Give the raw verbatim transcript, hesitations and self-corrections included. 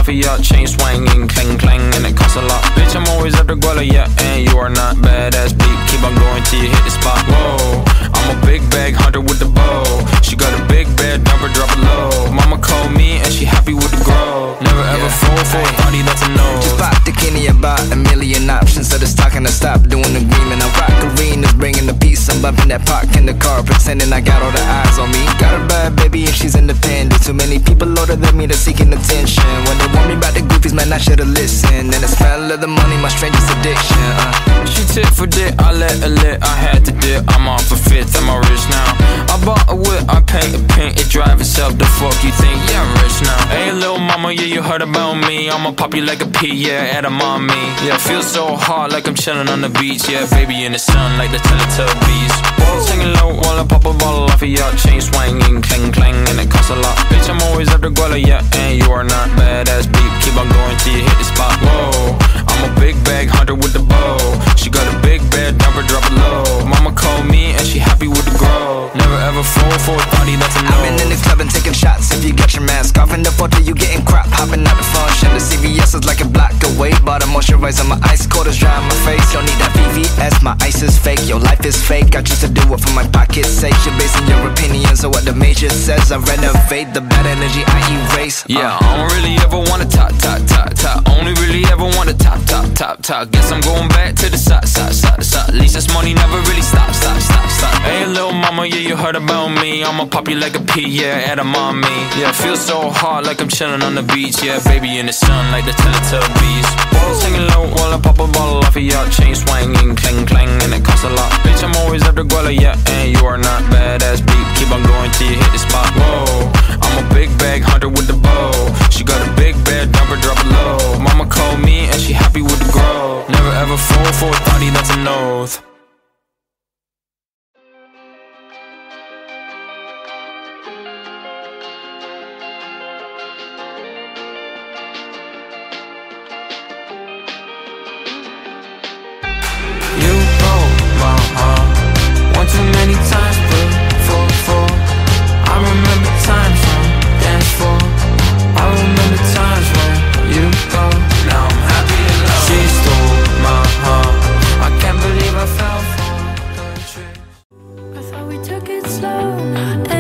off a yacht, chain swinging, clang clang, and it costs a lot. Bitch, I'm always after guallla, yeah, and you are not badass beat. Keep on going till you hit the spot. Whoa, I'm a big bag hunter with the bow. She got a big bed, number drop it low. Mama called me and she happy with the grow. Never ever yeah. fall for a thottie, that's a no. Just pop the Kenny about a million options. So the stock and I stop doing agreement. I rock arenas, bringing the peace. I'm bumping that park in the car, pretending I got all the eyes on me. Got a bad baby and she's independent. Too many people older than me, they're seeking attention. When they warn me about the goofies, man, I should've listened. And the smell of the money, my strangest addiction. uh. She tit for dick, I let her lit, I had to dip. I'm off a fifth, I'm all rich now. I bought a whip, I paint a paint, it drive itself. The fuck you think? Yeah, I'm rich now. Hey, little mama, yeah, you heard about me. I'ma pop you like a pea, yeah, edamame. Yeah, feel so hot like I'm chilling on the beach. Yeah, baby in the sun like the Teletubbies. Singing low while I pop a bottle off a yacht, chain swinging, clang clang, and it costs a lot. Bitch, I'm always after guallla, yeah, and you are not badass beat. Keep on going till you hit the spot. Whoa, I'm a big bag hunter with the bow. She got a big bed, number drop it low. Mama called me and she happy with the grow. Never ever fall for a thottie, that's a no. I've been in the club and taking shots. If you got your mask off in the photo, you getting crap. Hopping out the function. The C V S is like a block away. Bought a moisturizer, my ice cold is dry on my face. Don't need that V V S, my ice is fake. Your life is fake, I choose to do it for my pocket's sake. You're basing your opinions on what the major says. I renovate the bad energy, I erase. uh. Yeah, I don't really ever wanna top, top, top, top. Only really ever wanna top, top, top, top. Guess I'm going back to the side, side, side, side. At least this money never really stop, stop, stop, stop. Hey, little mama, yeah, you heard about me. I'ma pop you like a pea, yeah, edamame. Yeah, feel so hot like I'm chilling on the beach. Yeah, baby in the sun like the Teletubbies. Singing low while I pop a bottle off a yacht, chain swinging, clang clang, and it costs a lot. Bitch, I'm always after guallla, yeah, and you are not badass beat. Keep on going till you hit the spot. Whoa, I'm a big bag hunter with the bow. She got a big bed, number drop it low. Mama called me and she happy with the grow. Never ever fall for a thottie, that's an oath. You broke my heart one too many times, before, for. I remember times on dance floor. I remember times when you go. Now I'm happy alone. She stole my heart. I can't believe I fell for her trick. I thought we took it slow.